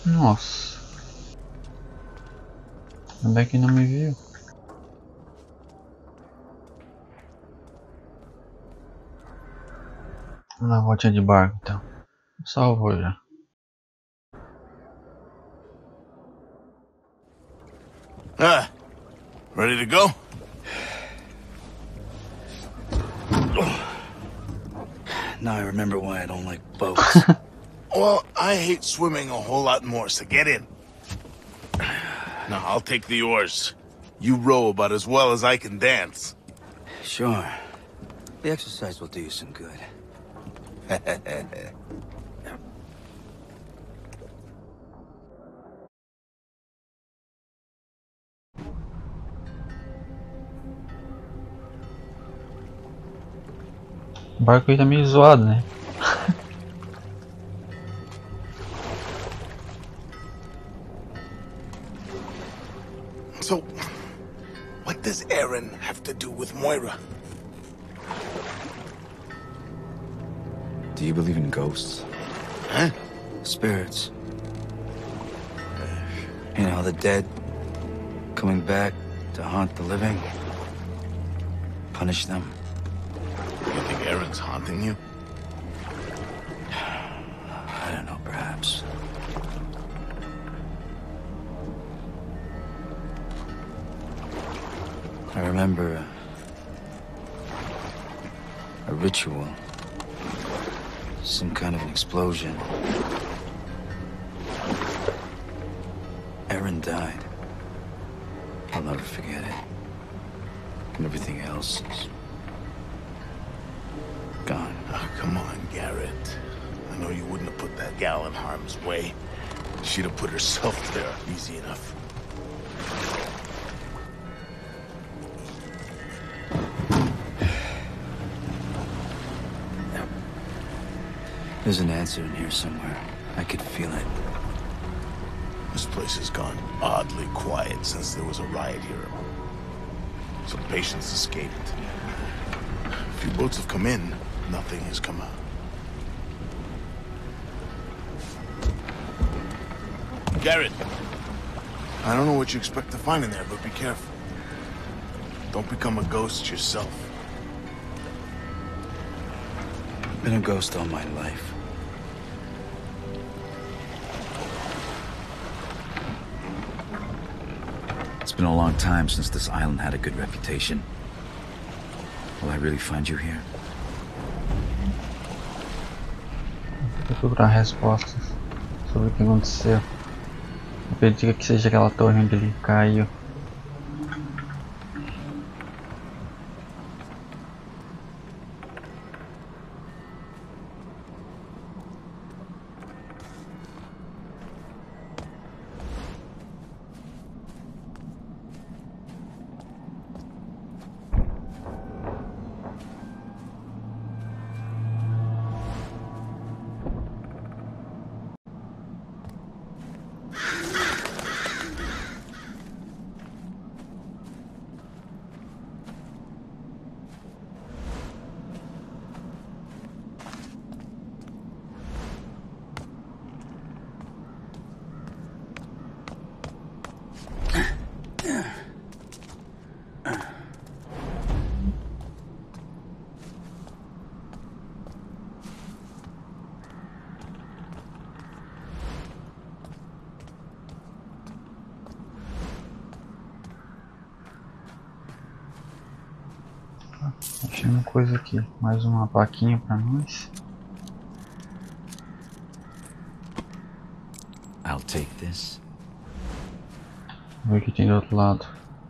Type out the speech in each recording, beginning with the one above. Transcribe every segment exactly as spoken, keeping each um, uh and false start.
Nossa. Ainda bem que não me viu. Vamos dar uma voltinha de barco então. Salvou já. Ah, ready to go? Now I remember why I don't like boats. Well, I hate swimming a whole lot more, so get in. Now, I'll take the oars. You row about as well as I can dance. Sure. The exercise will do you some good. O barco aí tá meio zoado, né? So, what does Aaron have to do with Moira? Do you believe in ghosts? Huh? Spirits. You know, the dead coming back to haunt the living. Punish them. You think Aaron's haunting you? I don't know, perhaps. I remember a, a ritual. Some kind of an explosion. Aaron died. I'll never forget it. And everything else is gone. Oh, come on, Garrett. I know you wouldn't have put that gal in harm's way. She'd have put herself there easy enough. There's an answer in here somewhere. I could feel it. This place has gone oddly quiet since there was a riot here. Some patients escaped. A few boats have come in, nothing has come out. Garrett! I don't know what you expect to find in there, but be careful. Don't become a ghost yourself. I've been a ghost all my life. It's been a long time since this island had a good reputation. Will I really find you here? Vou procurar respostas sobre o que aconteceu. Eu acredito que seja aquela torre onde ele caiu. Achei uma coisa aqui, mais uma plaquinha pra nós. I'll take this. Vamos ver o que tem do outro lado.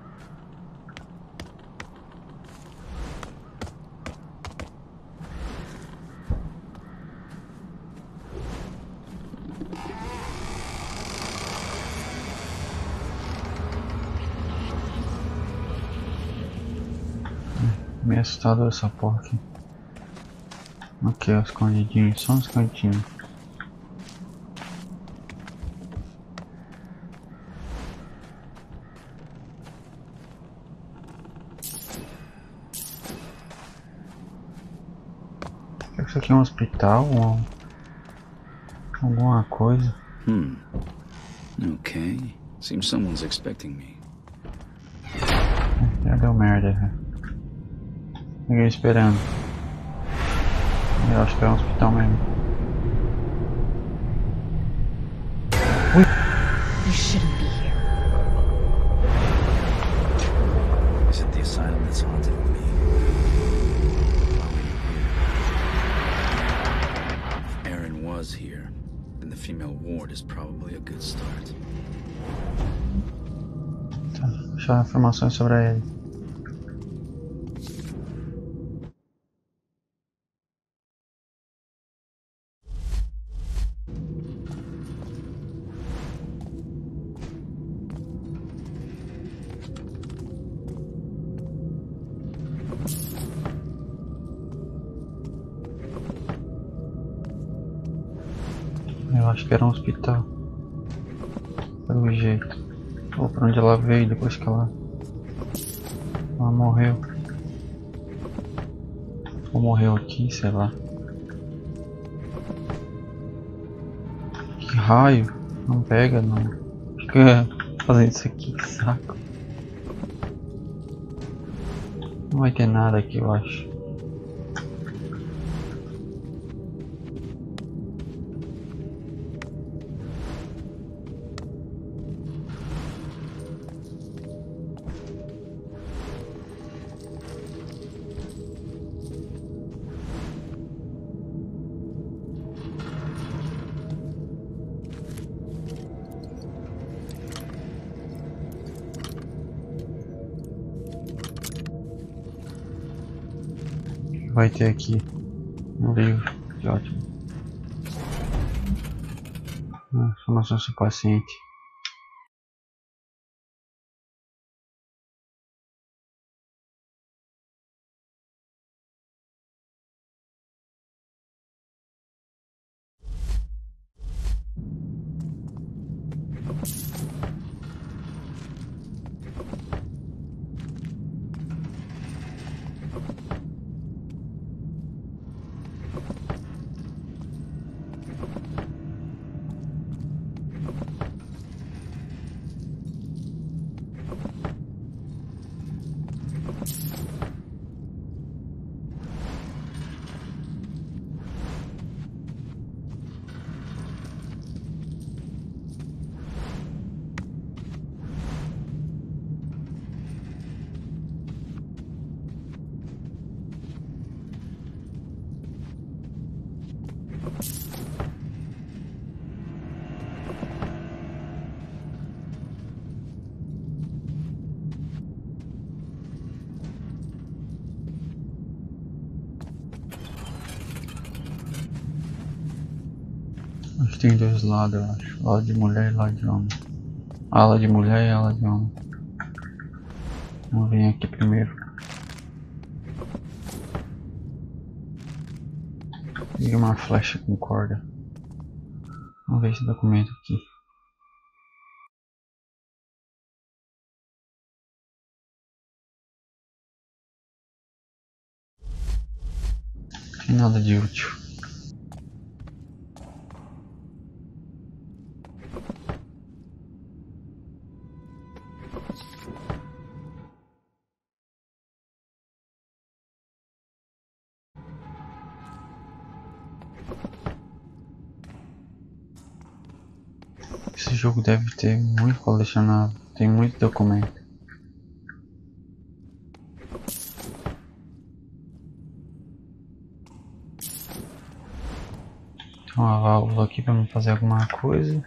Meio assustador essa porra aqui. Aqui ó, escondidinho, só uns cantinhos. Será que isso aqui é um hospital ou alguma coisa? Hmm. Okay. Seems someone's expecting me. Já deu merda, velho. Ninguém esperando. Eu acho que é um hospital mesmo. Ui! You shouldn't be here. Is it the asylum that's haunted with me? Why were you here? If Aaron was here, then the female ward is probably a good start. Tá, achar informações sobre ele. Eu acho que era um hospital. Pelo jeito. Ou pra onde ela veio depois que ela, ela morreu. Ou morreu aqui, sei lá. Que raio? Não pega, não. Fica fazendo isso aqui, que saco. Não vai ter nada aqui, eu acho. Vai ter aqui um livro, que ótimo. Ah, informação sobre o paciente. Acho que tem dois lados, eu acho. Lado de mulher e lado de homem. Ala de mulher e ala de homem. Vamos vir aqui primeiro. E uma flecha com corda. Vamos ver esse documento aqui. Não tem nada de útil. Esse jogo deve ter muito colecionável, tem muito documento. Tem uma válvula aqui para me fazer alguma coisa.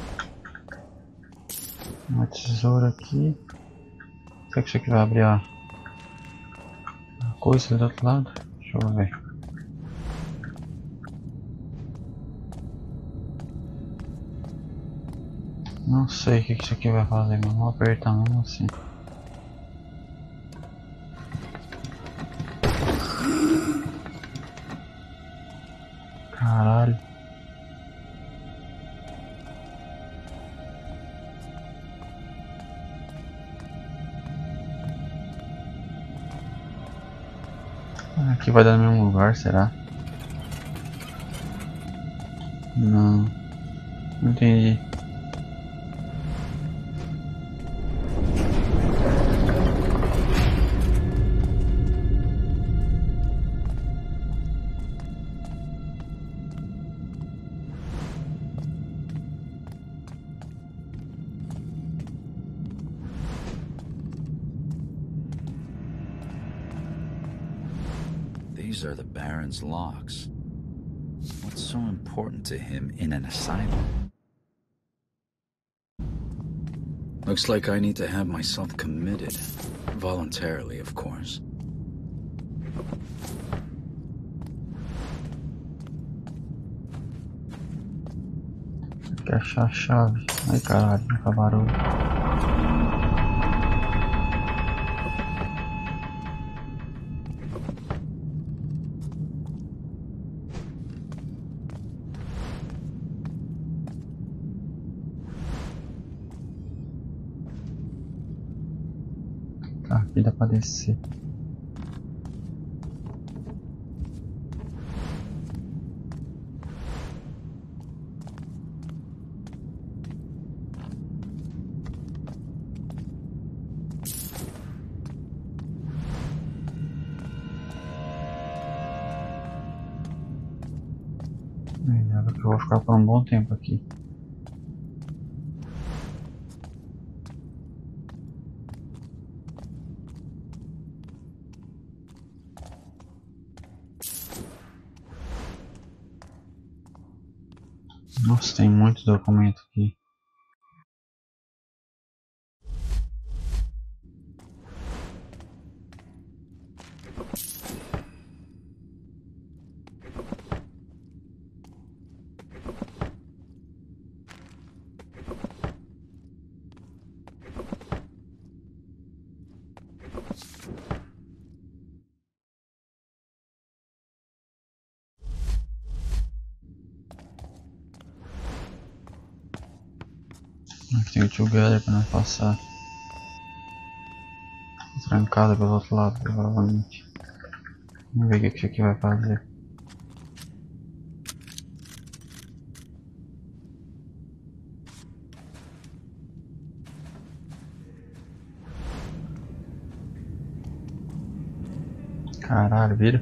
Uma tesoura aqui. Será que isso aqui vai abrir a coisa do outro lado? Deixa eu ver. Não sei o que isso aqui vai fazer, mas vou apertar mesmo assim. Caralho. Aqui vai dar no mesmo lugar, será? Não. Não entendi. These are the Baron's locks. What's so important to him in an asylum? Looks like I need to have myself committed. Voluntarily, of course. Tem que achar a chave. Ai caralho, não faz barulho. Tá, aqui dá pra descer. Eu vou ficar por um bom tempo aqui. Nossa, tem muito documento aqui. Aqui tem o together para não passar. Trancada pelo outro lado, provavelmente. Vamos ver o que isso aqui vai fazer. Caralho, vira.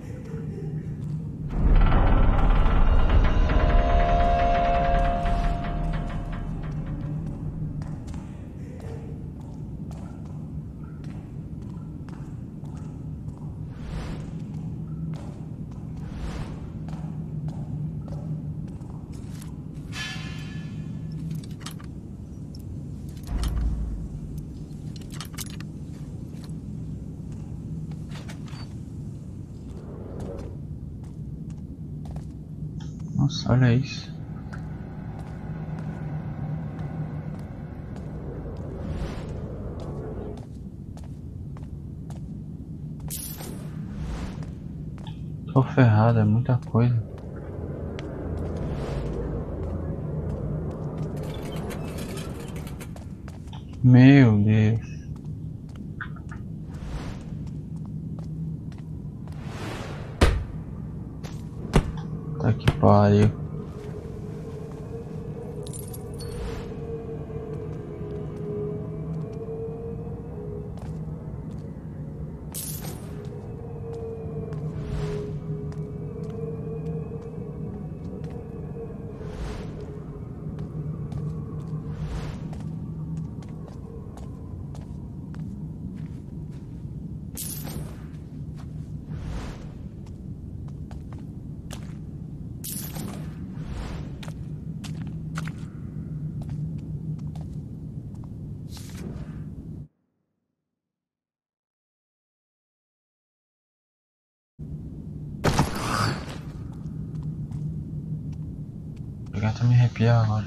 Nossa, olha isso. Tô ferrado, é muita coisa. Meu Deus. Tá que pariu. Vou até me arrepiar agora.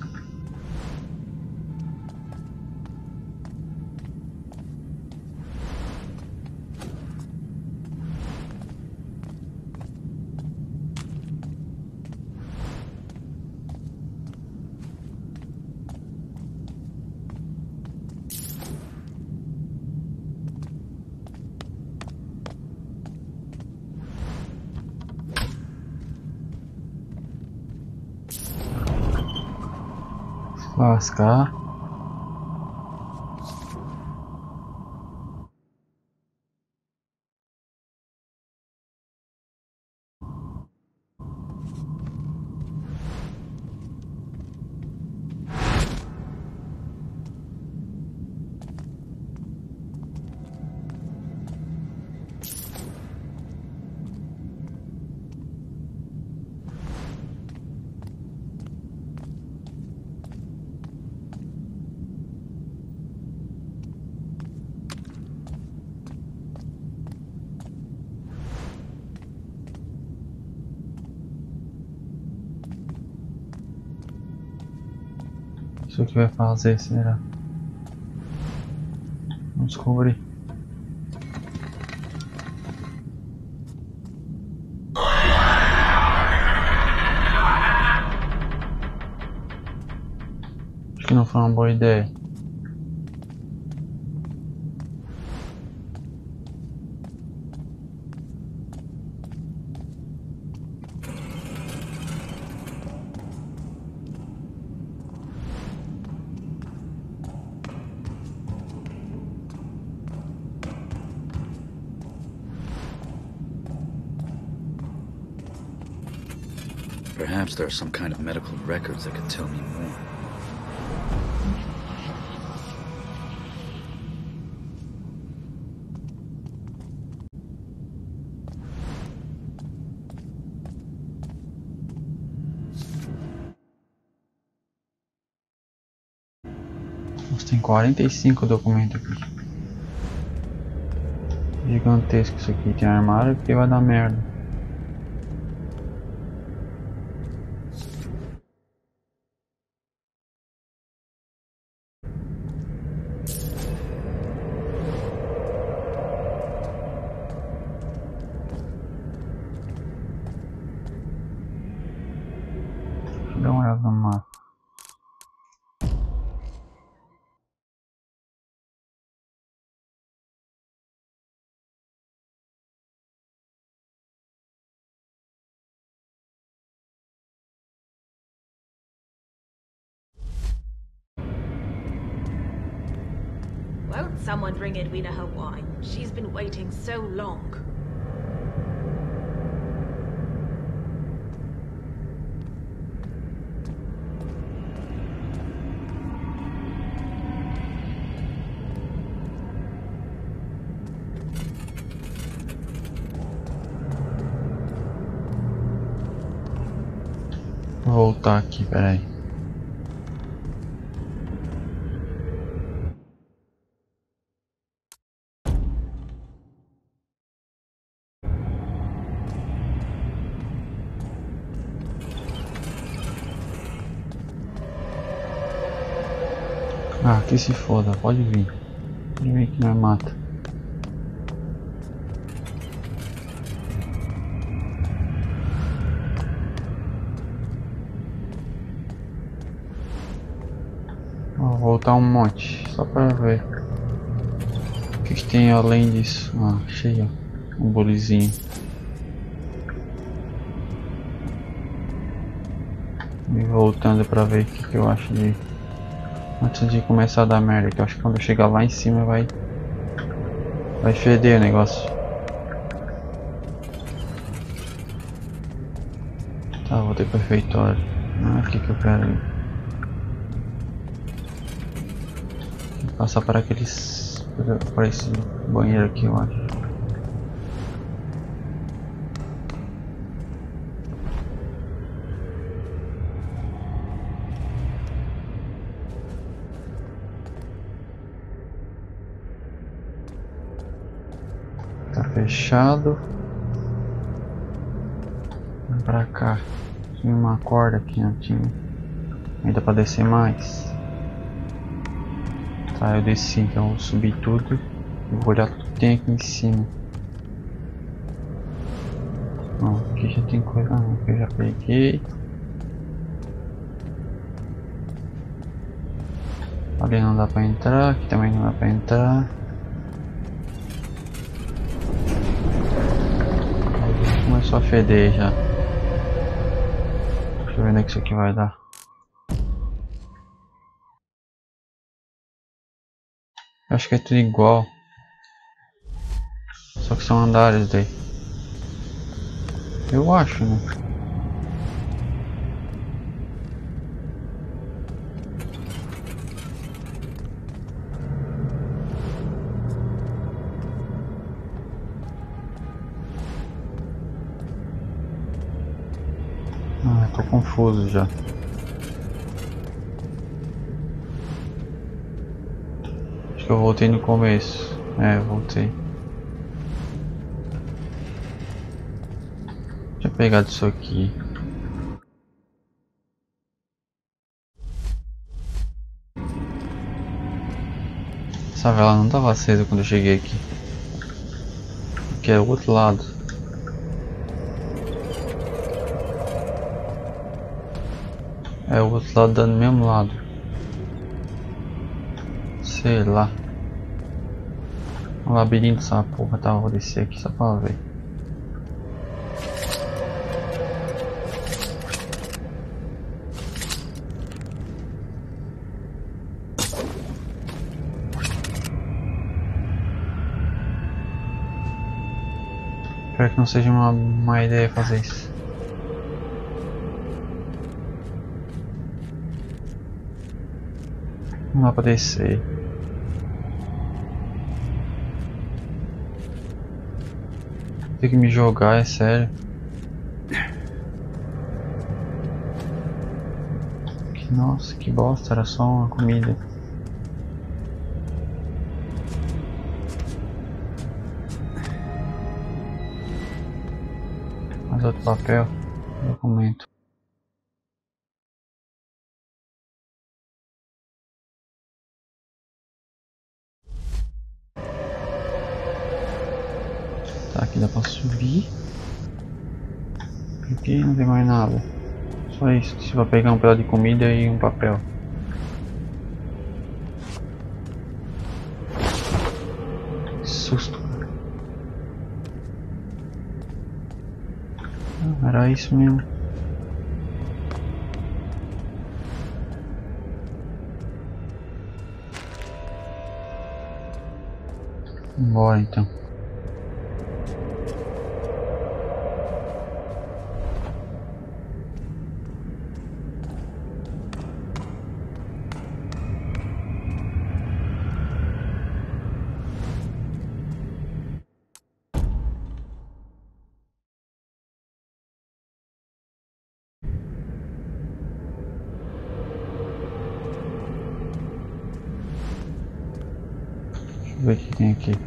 Lascar. Isso aqui vai fazer, será? Vamos descobrir. Acho que não foi uma boa ideia. Perhaps there are some kind of medical records that could tell me more. Nossa, tem quarenta e cinco documentos aqui. Gigantesco isso aqui. Tem armário que vai dar merda. Deixa eu dar uma olhada no mapa. Won't someone bring Edwina her wine? She's been waiting so long. Vou voltar aqui, peraí. Ah, que se foda, pode vir. Pode vir que nós mata. Vou voltar um monte, só pra ver. O que, que tem além disso? Ah, achei ó, um bolizinho. E voltando pra ver o que, que eu acho de... Antes de começar a dar merda, que eu acho que quando eu chegar lá em cima vai... Vai feder o negócio. Tá, vou ter perfeitório. Não é aqui que eu quero ir. Vou passar para aqueles... Para esse banheiro aqui, eu acho. Tá fechado. Vem pra cá. Tinha uma corda aqui, não tinha. Ainda pra descer mais. Tá, eu desci, então eu vou subir tudo. Eu vou olhar tudo que tem aqui em cima. Ó, aqui já tem coisa não, que eu já peguei. Ali não dá pra entrar, aqui também não dá pra entrar. Começou a feder já. Deixa eu ver onde é que isso aqui vai dar. Eu acho que é tudo igual. Só que são andares daí. Eu acho, né? Ah, tô confuso já. Acho que eu voltei no começo. É, voltei. Deixa eu pegar disso aqui. Essa vela não estava acesa quando eu cheguei aqui. Aqui é o outro lado. É o outro lado dando o mesmo lado. Sei lá. O labirinto dessa porra, tá? Vou descer aqui só pra ver. Espero que não seja uma má ideia fazer isso. Não dá pra descer. Tem que me jogar, é sério. Que, nossa, que bosta, era só uma comida. Mais outro papel, documento. Tá, aqui dá pra subir. Aqui não tem mais nada. Só isso, se vai pegar um pedaço de comida e um papel. Que susto. Ah, era isso mesmo. Bora então. Deixa eu ver o que tem aqui.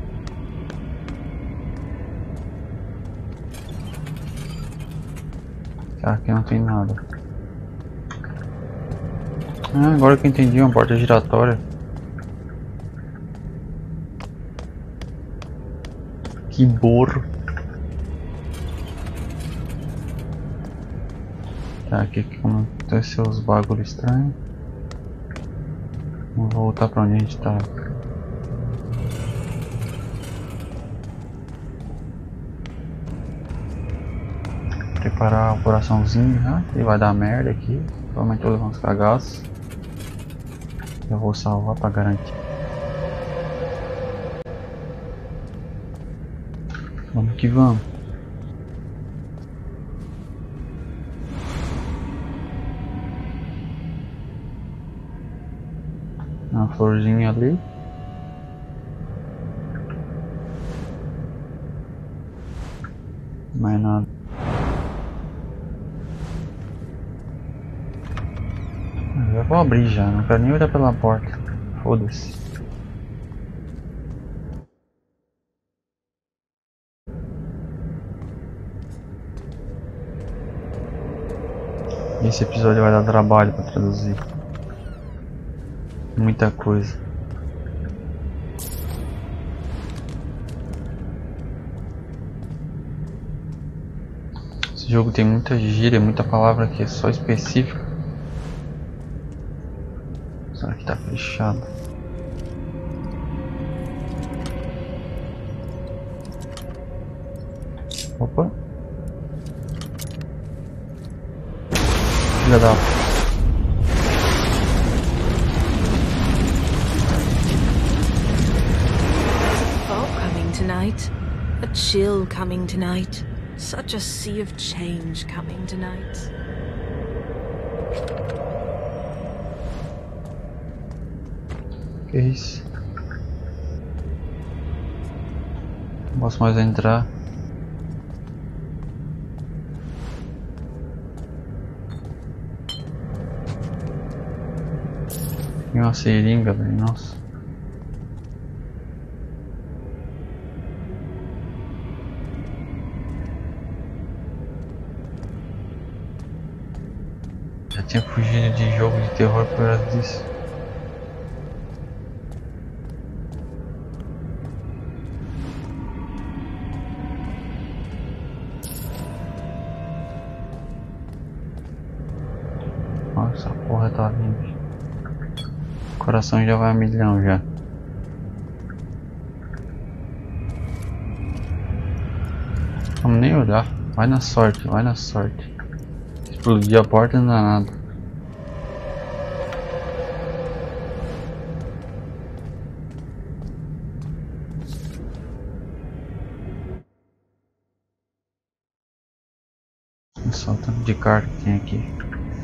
Tá, aqui não tem nada. Ah, agora que eu entendi, uma porta giratória. Que burro. Tá, aqui que aconteceu os bagulhos estranhos. Vamos voltar pra onde a gente tá. Preparar o coraçãozinho, né? E vai dar merda aqui. Provavelmente todos vão ficar cagados. Eu vou salvar pra garantir. Vamos que vamos. Uma florzinha ali. Mais nada. Eu vou abrir já, não quero nem olhar pela porta. Foda-se. Esse episódio vai dar trabalho para traduzir. Muita coisa. Esse jogo tem muita gíria, muita palavra que é só específica. Será que tá fechado? Opa! Filha da... Fog coming tonight. A chill coming tonight. Such a sea of change coming tonight. Que isso? Não posso mais entrar. Tem uma seringa, velho, nossa. Já tinha fugido de jogo de terror por causa disso. Nossa, a porra tá vindo. O coração já vai a milhão já. Vamos nem olhar. Vai na sorte, vai na sorte. Explodir a porta não dá nada. Olha só o tanto de carta que tem aqui.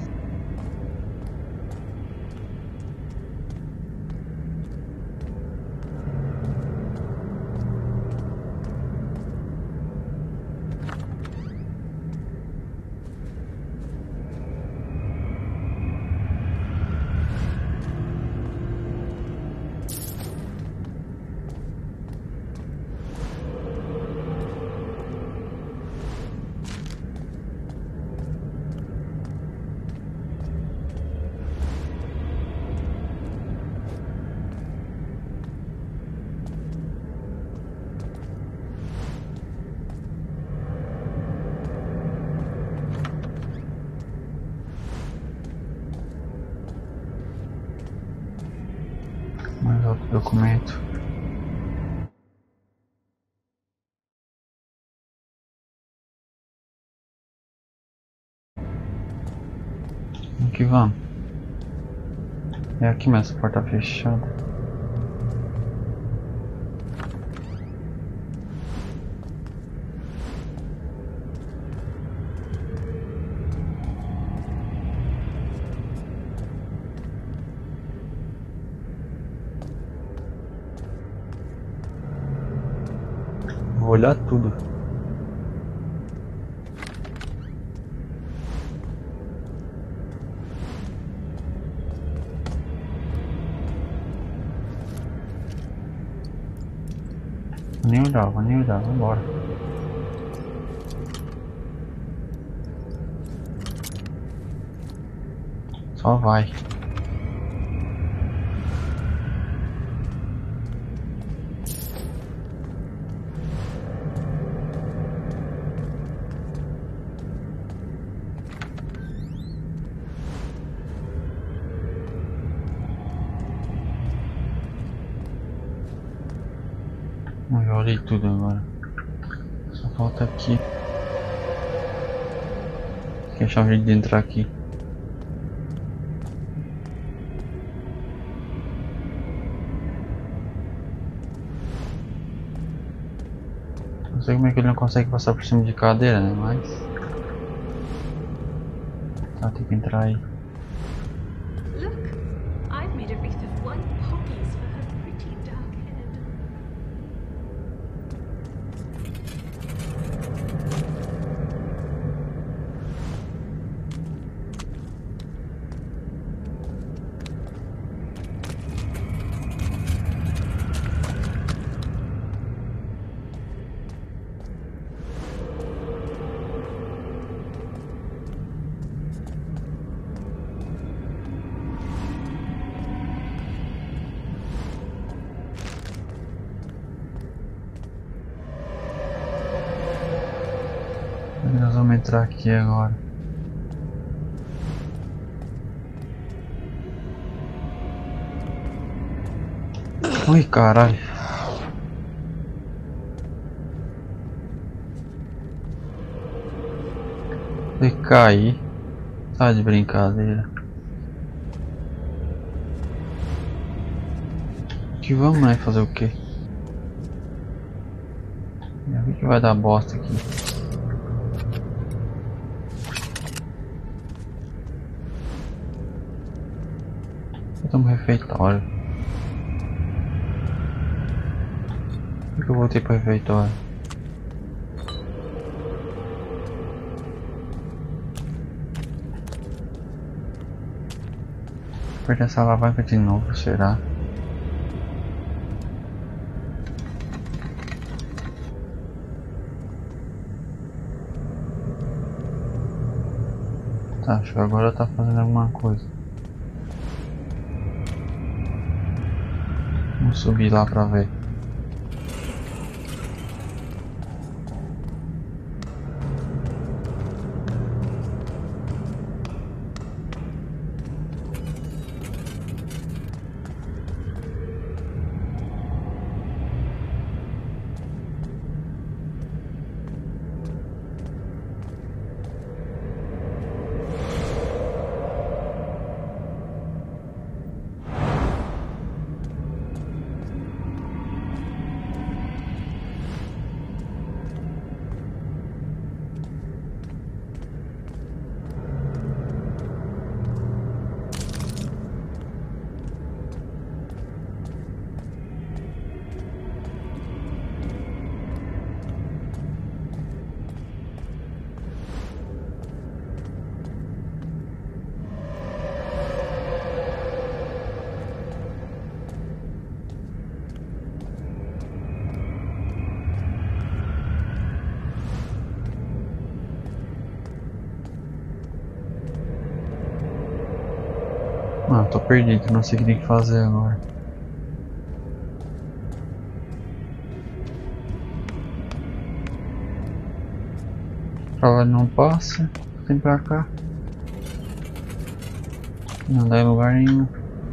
Mais outro documento. Aqui vamos. É aqui, mas essa porta fechada. Vou olhar tudo. Vou nem olhar, vou nem olhar, vambora. Só vai. Eu olhei tudo agora. Só falta aqui. Tem que achar um jeito de entrar aqui. Não sei como é que ele não consegue passar por cima de cadeira, né? Mas... Tá, tem que entrar aí. Look, I've made a wreath of white poppies for her pretty dark head. Nós vamos entrar aqui agora. Ui, caralho. Vai cair. Tá de brincadeira. Que vamos, né? Fazer o quê? O que vai dar bosta aqui? Estamos no refeitório. Por que eu voltei para o refeitório? Apertar essa alavanca de novo, será? Tá, acho que agora tá fazendo alguma coisa. Vamos subir lá pra ver. Ah, tô perdido, não sei o que tem que fazer agora. Pra lá não passa, tem pra cá. Não dá em lugar nenhum.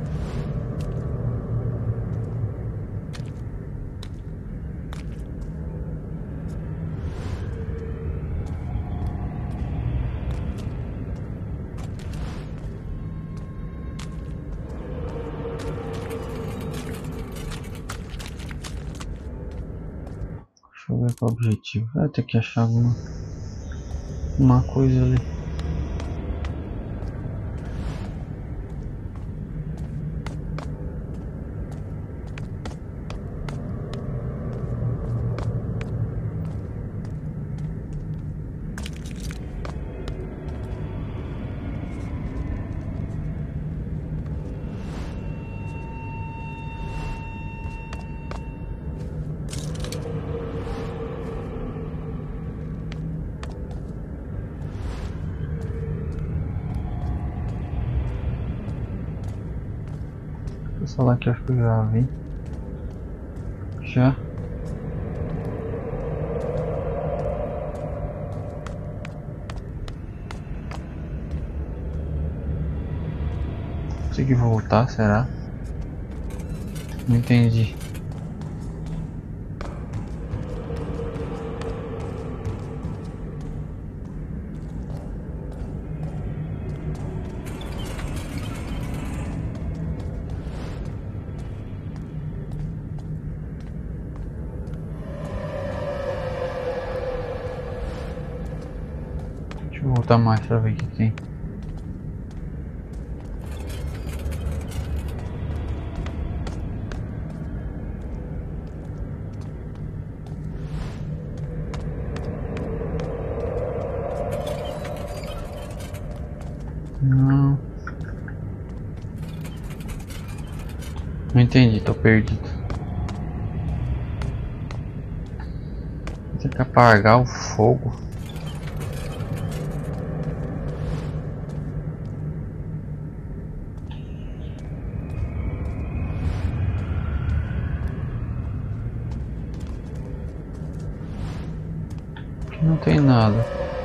Deixa eu ver qual é o objetivo. Vai ter que achar alguma uma coisa ali. Esse celular aqui eu acho que eu já vi. Já. Consegui voltar, será? Não entendi. Deixa eu voltar mais pra ver o que tem. Não. Não entendi, tô perdido. Tem que apagar o fogo. Aqui não tem nada.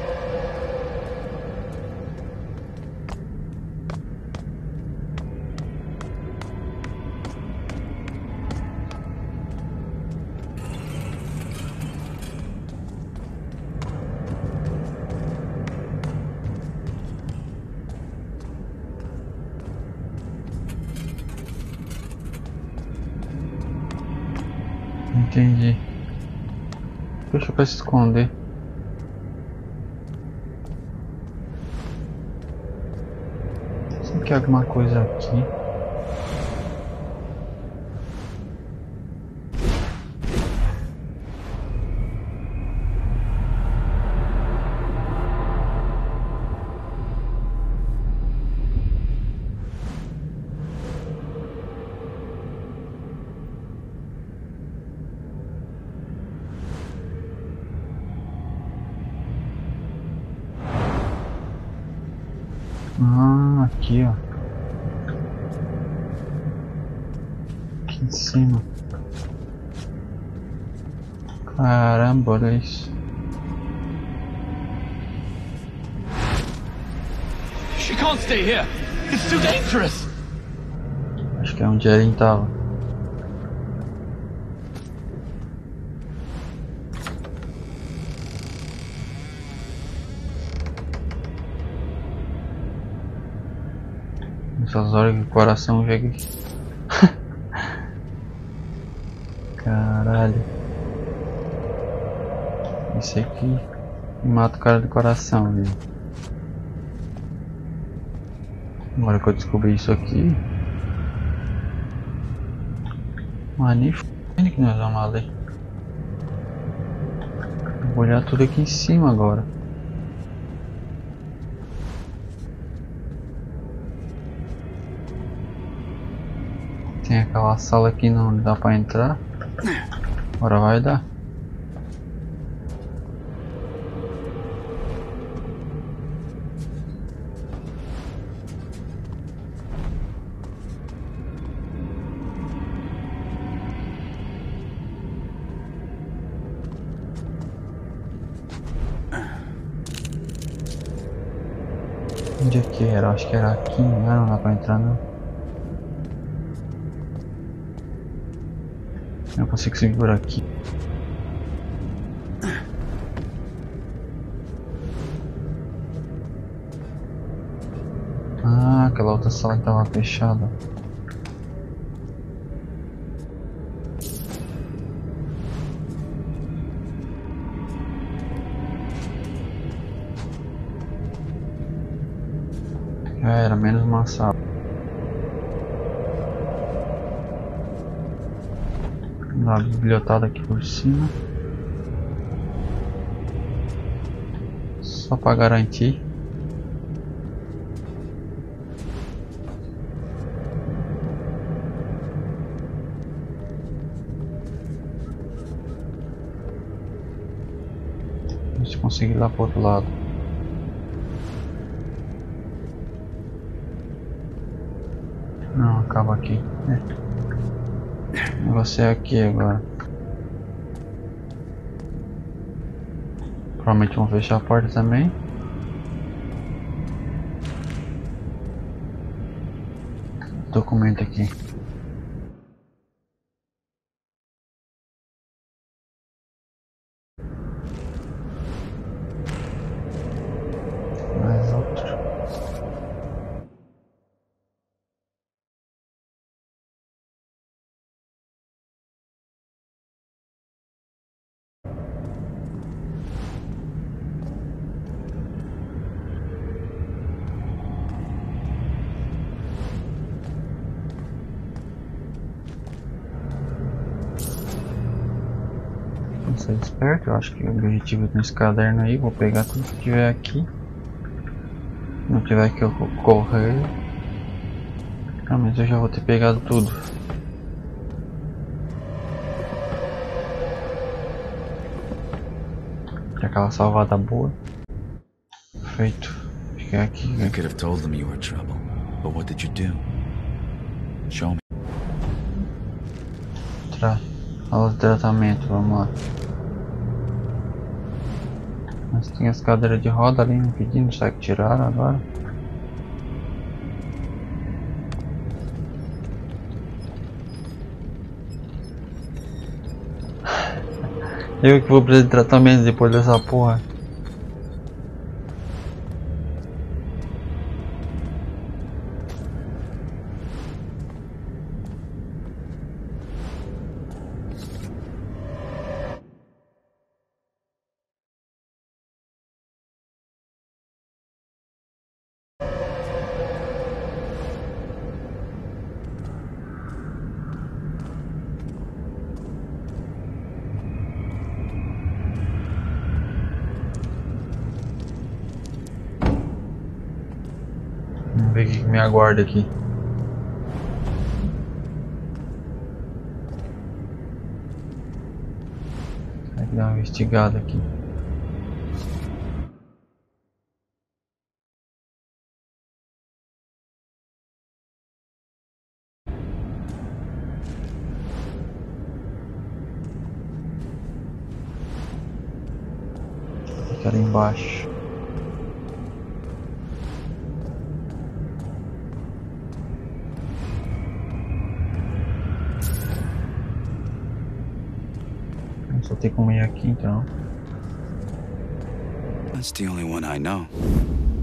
Entendi. Deixa pra se esconder. Sempre que alguma coisa aqui. Ah, aqui ó. Aqui em cima. Caramba, olha isso. She can't stay here. It's too dangerous. Acho que é onde ele estava. Nessas horas que o coração chega aqui. Caralho. Esse aqui mata o cara do coração, viu? Agora que eu descobri isso aqui. Mas nem f*** que nós vamos ali. Vou olhar tudo aqui em cima agora. Tem aquela sala aqui não dá pra entrar. Agora vai dar. Onde é que era? Acho que era aqui, não, não dá pra entrar não. Eu consigo seguir por aqui. Ah, aquela outra sala que tava fechada. Já era menos uma sala. Uma biblioteca aqui por cima. Só para garantir. Ver se conseguir ir lá pro outro lado. Não, acaba aqui. É. O negócio é aqui agora. Provavelmente vão fechar a porta também. Documento aqui. Mais outro. Ser esperto, eu acho que o objetivo nesse caderno aí, vou pegar tudo que tiver aqui. Se não tiver que eu correr. Ah, mas eu já vou ter pegado tudo. Tem aquela salvada boa. Feito. Fiquei aqui. You could have told them you were trouble, but what did you do? Show me. Tra aula de tratamento, vamos lá. Mas tem as cadeiras de roda ali me pedindo, será que tiraram agora? Eu que vou precisar de tratamento depois dessa porra. Vamos ver o que me aguarda aqui. Tem que dar uma investigada aqui. Fica ali embaixo. Só tem como ir aqui então. That's the only one I know.